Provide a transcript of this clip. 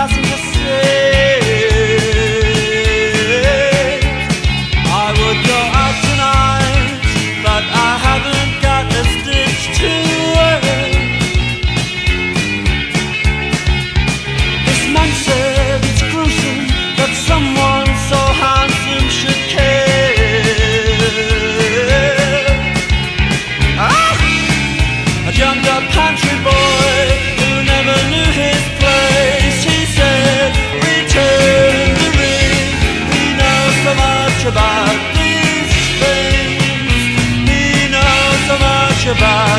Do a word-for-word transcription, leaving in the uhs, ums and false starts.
nothing to say. I would go out tonight, but I haven't got a stitch to wear. This man said it's gruesome that someone so handsome should care. Ah! A jumped up country boy who never knew his place. He said, return the ring. He knows so much about these things. He knows so much about